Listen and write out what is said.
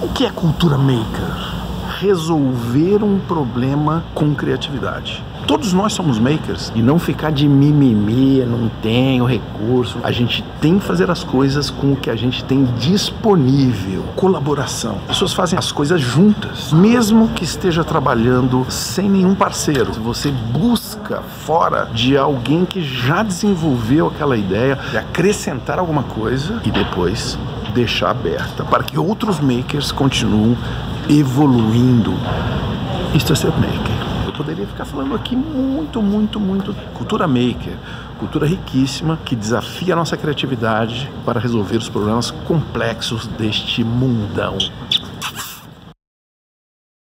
O que é cultura maker? Resolver um problema com criatividade. Todos nós somos makers e não ficar de mimimi, não tenho recurso. A gente tem que fazer as coisas com o que a gente tem disponível. Colaboração. As pessoas fazem as coisas juntas, mesmo que esteja trabalhando sem nenhum parceiro. Você busca fora de alguém que já desenvolveu aquela ideia de acrescentar alguma coisa e depois deixar aberta para que outros makers continuem evoluindo. Isto é ser maker. Eu poderia ficar falando aqui muito. Cultura maker, cultura riquíssima que desafia a nossa criatividade para resolver os problemas complexos deste mundão.